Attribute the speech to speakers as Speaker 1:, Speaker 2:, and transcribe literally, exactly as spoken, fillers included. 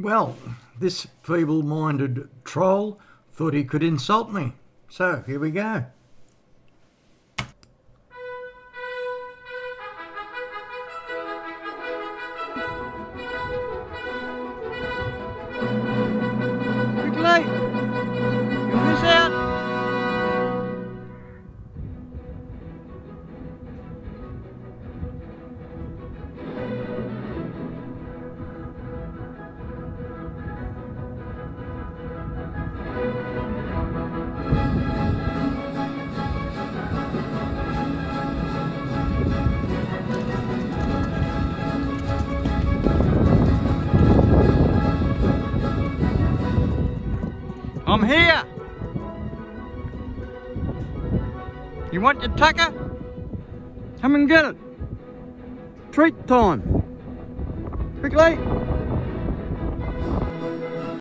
Speaker 1: Well, this feeble-minded troll thought he could insult me. So, here we go.
Speaker 2: Quickly! You'll miss out! I'm here! You want your tucker? Come and get it! Treat time! Quickly!